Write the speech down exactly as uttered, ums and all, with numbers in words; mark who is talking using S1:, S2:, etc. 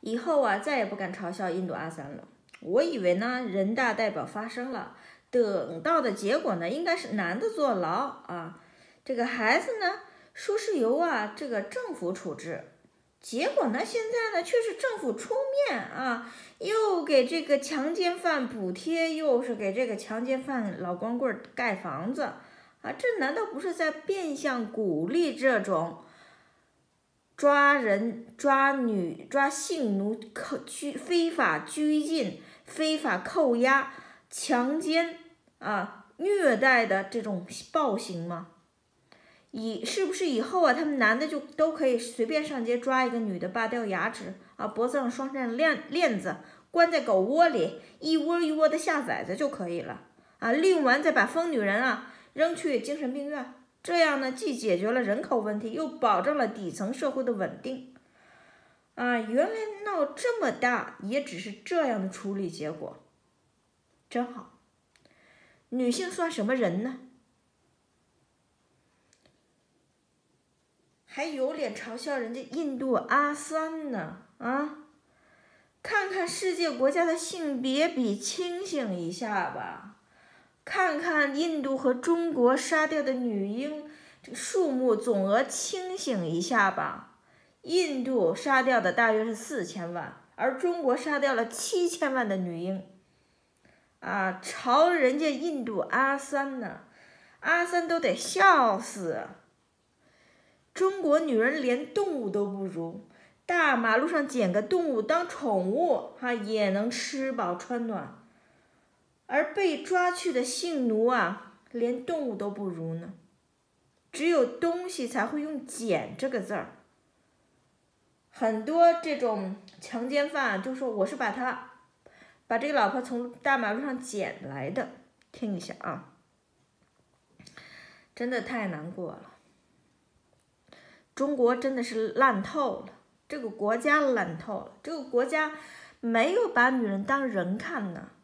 S1: 以后啊再也不敢嘲笑印度阿三了。我以为呢人大代表发声了，等到的结果呢应该是男的坐牢啊，这个孩子呢说是由啊这个政府处置，结果呢现在呢却是政府出面啊，又给这个强奸犯补贴，又是给这个强奸犯老光棍盖房子啊，这难道不是在变相鼓励这种抓人、抓女、抓性奴、扣拘、非法拘禁、非法扣押、强奸啊、虐待的这种暴行吗？以是不是以后啊，他们男的就都可以随便上街抓一个女的，拔掉牙齿啊，脖子上拴上链链子，关在狗窝里，一窝一窝的下崽子就可以了啊？利用完再把疯女人啊扔去精神病院，这样呢，既解决了人口问题，又保证了底层社会的稳定。啊，原来闹这么大，也只是这样的处理结果，真好。女性算什么人呢？还有脸嘲笑人家印度阿三呢？啊，看看世界国家的性别比，清醒一下吧。看看印度和中国杀掉的女婴这个数目总额，清醒一下吧。印度杀掉的大约是四千万，而中国杀掉了七千万的女婴。啊，朝人家印度阿三呢，阿三都得笑死。中国女人连动物都不如，大马路上捡个动物当宠物，哈也能吃饱穿暖。而被抓去的性奴啊，连动物都不如呢。只有东西才会用捡这个字儿。很多这种强奸犯就说我是把他把这个老婆从大马路上捡来的。听一下啊，真的太难过了。中国真的是烂透了，这个国家烂透了，这个国家没有把女人当人看呢。